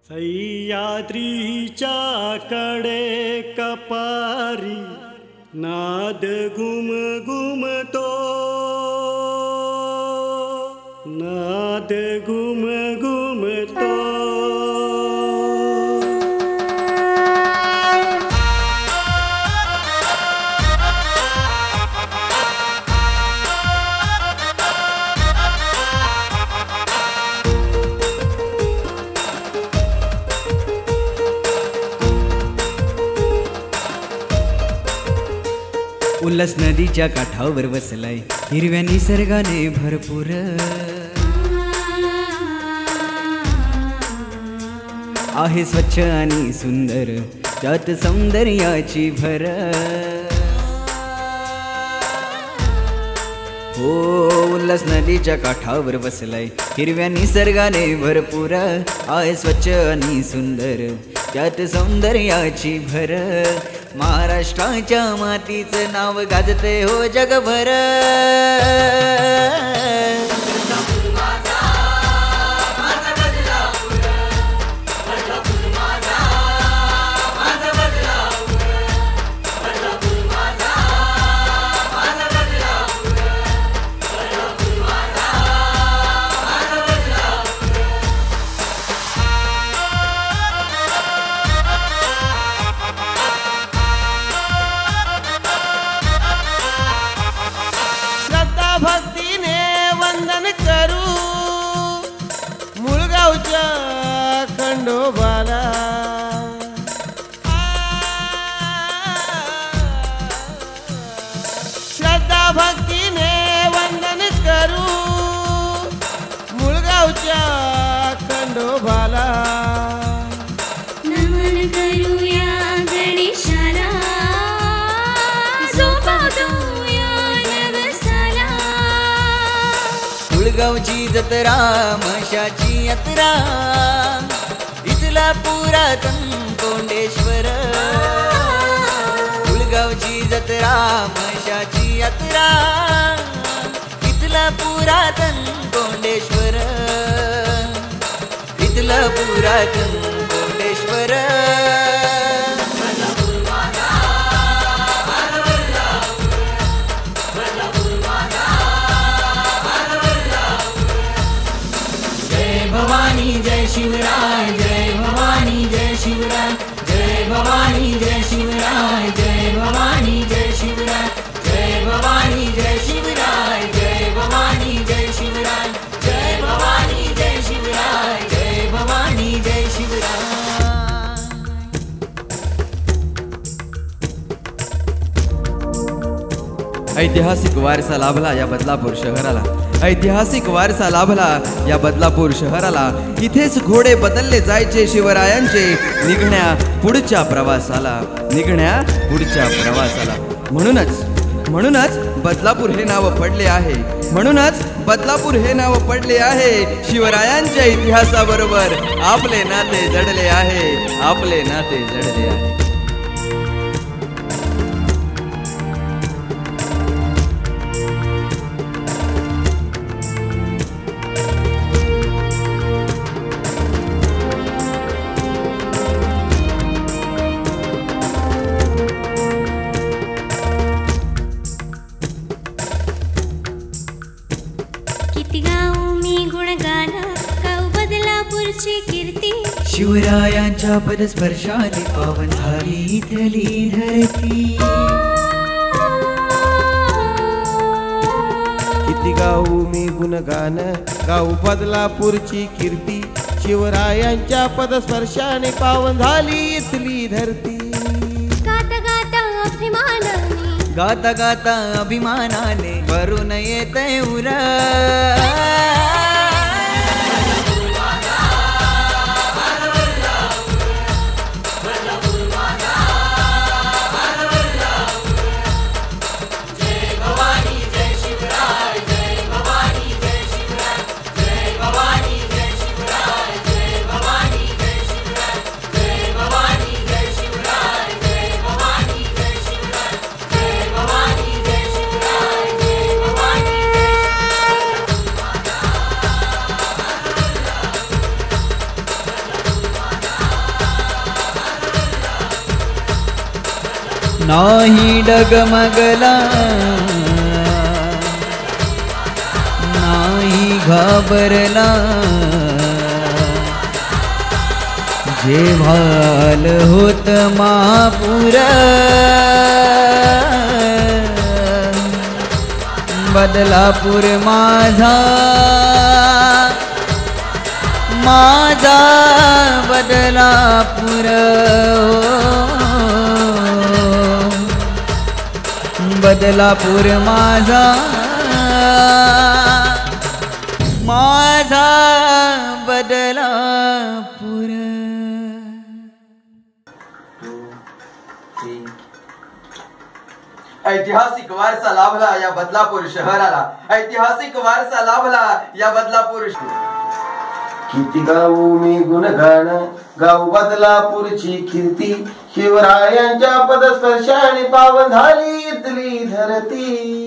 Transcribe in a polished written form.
सह्याद्रीच्या कडे कपारी नाद घुम घुमतो, नाद घुम घुमतो. उल्हास नदीच्या काठावर वसलाय हिरव्या निसर्गाने भरपूर. आहे स्वच्छ आणि सुंदर त्यात सौंदर्याची भर. हो उल्हास नदीच्या काठावर वसलाय हिरव्या निसर्गाने भरपूर. आहे स्वच्छ आणि सुंदर त्यात सौंदर्याची भर. महाराष्ट्राच्या मातीचं नाव गाजते हो जगभर. बदलापूर माझा, माझा बदलापूर. बदलापूर माझा, माझा बदलापूर. बदलापूर माझा, माझा बदलापूर. बदलापूर माझा, माझा बदलापूर. भक्तीने वंदन करू मुळगावच्या खंडोबाला. श्रद्धा भक्तीने वंदन करू मुळगावच्या खंडोबाला. नमन करूया गणेशाला, झोपावूया नवसाला. मुळगावची जत्रा म्हशाची यात्रा इथला पुरातन कोंडेश्वर. मुळगावची जत्रा म्हशाची यात्रा इथला पुरातन कोंडेश्वर. इथला पुरातन कोंडेश्वर. बदलापूर माझा, माझा बदलापूर. बदलापूर माझा, माझा बदलापूर. जय भवानी जय शिवराय, जय भवानी जय शिवराय. जय भवानी जय शिवराय, जय भवानी जय शिवराय. जय भवानी जय शिवराय, जय भवानी जय शिवराय. जय भवानी जय शिवराय, जय भवानी जय शिवराय. ऐतिहासिक वारसा लाभला या बदलापूर शहराला. ऐतिहासिक वारसा लाभला या बदलापूर शहराला. इथेच घोडे बदलले जायचे शिवरायांचे निघण्या पुढच्या प्रवासाला. निघण्या पुढच्या प्रवासाला. म्हणूनच बदलापूर हे नाव पडले आहे. म्हणूनच बदलापूर हे नाव पडले आहे. शिवरायांच्या इतिहासाबरोबर आपले नाते जडले आहे. आपले नाते जडले आहे. किती गाऊ मी गुणगान, गाऊ बदलापूरची कीर्ती. शिवरायांच्या पदस्पर्शाने पावन झाली इथली धरती. किती गाऊ मी गुणगान, गाऊ बदलापूरची कीर्ती. शिवरायांच्या पदस्पर्शाने पावन झाली इथली धरती. गाता गाता अभिमानाने, गाता गाता अभिमानाने वरून येतंय उरा. बदलापूर माझा, माझा बदलापूर. जय भवानी जय शिवराय, जय भवानी जय शिवराय. जय भवानी जय शिवराय, जय भवानी जय शिवराय. जय भवानी जय शिवराय, जय भवानी जय शिवराय. जय भवानी जय शिवराय, जय भवानी जय शिवराय. नाही डगमगला नाही घाबरला जेव्हाल होत महापूर बदलापूर माझा माझा बदलापूर बदलापूर माझा माझा बदलापूर. ऐतिहासिक वारसा लाभला या बदलापूर शहराला. ऐतिहासिक वारसा लाभला या बदलापूर. किती गाऊ मी गुणगान गाऊ बदलापूरची कीर्ती शिवरायांच्या पदस्पर्शाने पावन झाली इथली धरती.